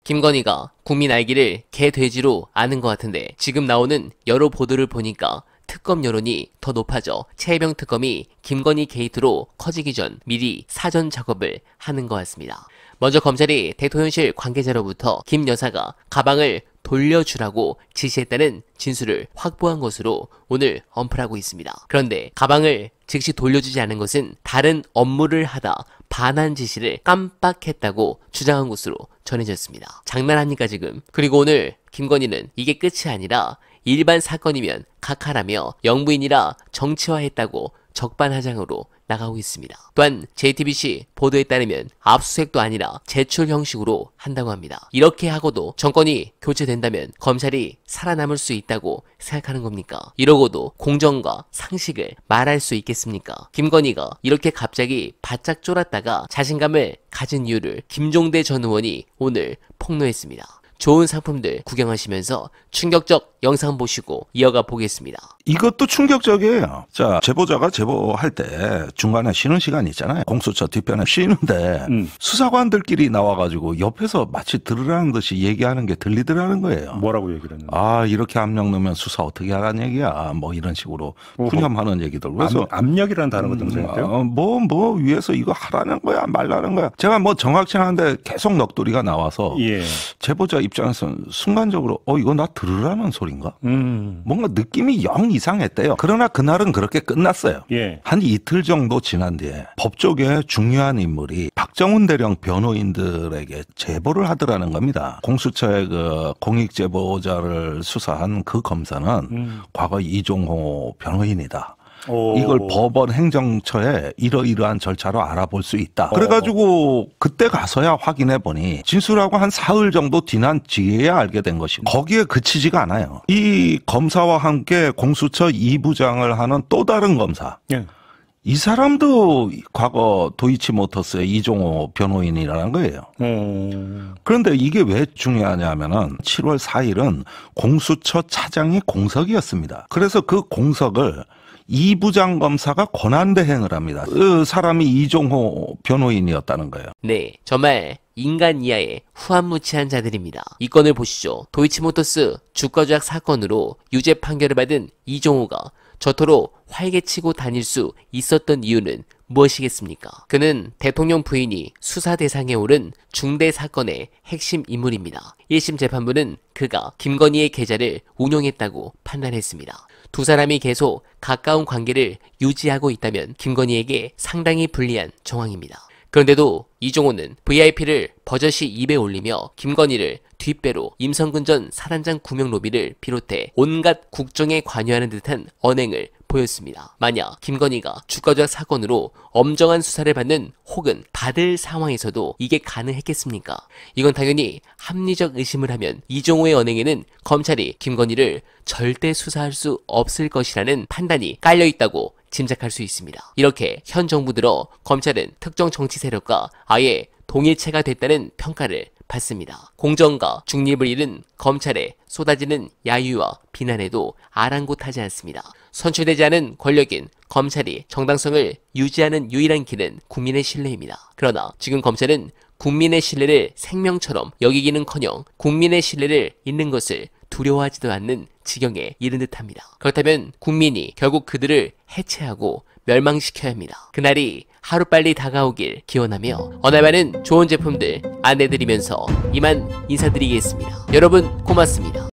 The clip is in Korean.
김건희가 국민 알기를 개 돼지로 아는 것 같은데 지금 나오는 여러 보도를 보니까 특검 여론이 더 높아져 최혜병 특검이 김건희 게이트로 커지기 전 미리 사전 작업을 하는 것 같습니다. 먼저 검찰이 대통령실 관계자로부터 김 여사가 가방을 돌려주라고 지시했다는 진술을 확보한 것으로 오늘 언플하고 있습니다. 그런데 가방을 즉시 돌려주지 않은 것은 다른 업무를 하다 반환 지시를 깜빡했다고 주장한 것으로 전해졌습니다. 장난합니까 지금? 그리고 오늘 김건희는 이게 끝이 아니라 일반 사건이면 각하라며 영부인이라 정치화했다고 적반하장으로 나가고 있습니다. 또한 JTBC 보도에 따르면 압수수색도 아니라 제출 형식으로 한다고 합니다. 이렇게 하고도 정권이 교체된다면 검찰이 살아남을 수 있다고 생각하는 겁니까? 이러고도 공정과 상식을 말할 수 있겠습니까? 김건희가 이렇게 갑자기 바짝 쫄았다가 자신감을 가진 이유를 김종대 전 의원이 오늘 폭로했습니다. 좋은 상품들 구경하시면서 충격적 영상 보시고 이어가 보겠습니다. 이것도 충격적이에요. 자, 제보자가 제보할 때 중간에 쉬는 시간이 있잖아요. 공수처 뒤편에 쉬는데 수사관들끼리 나와가지고 옆에서 마치 들으라는 듯이 얘기하는 게 들리더라는 거예요. 뭐라고 얘기를 했는데? 아, 이렇게 압력 넣으면 수사 어떻게 하라는 얘기야. 뭐 이런 식으로 푸념하는 얘기들. 그래서 압력이라는 단어가 등장했대요? 뭐 위에서 이거 하라는 거야 말라는 거야. 제가 뭐 정확치 않은데 계속 넋두리가 나와서 제보자 입장에서는 순간적으로 이거 나 들으라는 소린가? 뭔가 느낌이 영 이상했대요. 그러나 그날은 그렇게 끝났어요. 한 이틀 정도 지난 뒤에 법조계의 중요한 인물이 박정훈 대령 변호인들에게 제보를 하더라는 겁니다. 공수처의 그 공익제보자를 수사한 그 검사는 과거 이종호 변호인이다. 이걸 법원 행정처에 이러이러한 절차로 알아볼 수 있다. 그래가지고 그때 가서야 확인해 보니 진술하고 한 사흘 정도 지난 뒤에야 알게 된 것이고 거기에 그치지가 않아요. 이 검사와 함께 공수처 2부장을 하는 또 다른 검사. 이 사람도 과거 도이치모터스의 이종호 변호인이라는 거예요. 그런데 이게 왜 중요하냐면은 7월 4일은 공수처 차장의 공석이었습니다. 그래서 그 공석을 이 부장 검사가 권한대행을 합니다. 그 사람이 이종호 변호인이었다는 거예요. 네, 정말 인간 이하의 후한무치한 자들입니다. 이 건을 보시죠. 도이치모터스 주가 조작 사건으로 유죄 판결을 받은 이종호가 저토록 활개치고 다닐 수 있었던 이유는 무엇이겠습니까? 그는 대통령 부인이 수사 대상에 오른 중대 사건의 핵심 인물입니다. 1심 재판부는 그가 김건희의 계좌를 운용했다고 판단했습니다. 두 사람이 계속 가까운 관계를 유지하고 있다면 김건희에게 상당히 불리한 정황입니다. 그런데도 이종호는 VIP를 버젓이 입에 올리며 김건희를 뒷배로 임성근 전 사단장 구명 로비를 비롯해 온갖 국정에 관여하는 듯한 언행을 보였습니다. 만약 김건희가 주가 조작 사건으로 엄정한 수사를 받는 혹은 받을 상황에서도 이게 가능했겠습니까? 이건 당연히 합리적 의심을 하면 이종호의 언행에는 검찰이 김건희를 절대 수사할 수 없을 것이라는 판단이 깔려있다고 짐작할 수 있습니다. 이렇게 현 정부 들어 검찰은 특정 정치 세력과 아예 동일체가 됐다는 평가를 받습니다. 공정과 중립을 잃은 검찰에 쏟아지는 야유와 비난에도 아랑곳하지 않습니다. 선출되지 않은 권력인 검찰이 정당성을 유지하는 유일한 길은 국민의 신뢰입니다. 그러나 지금 검찰은 국민의 신뢰를 생명처럼 여기기는커녕 국민의 신뢰를 잃는 것을 두려워하지도 않는 지경에 이른 듯합니다. 그렇다면 국민이 결국 그들을 해체하고 멸망시켜야 합니다. 그날이 하루빨리 다가오길 기원하며 어느 많은 좋은 제품들 안내드리면서 이만 인사드리겠습니다. 여러분 고맙습니다.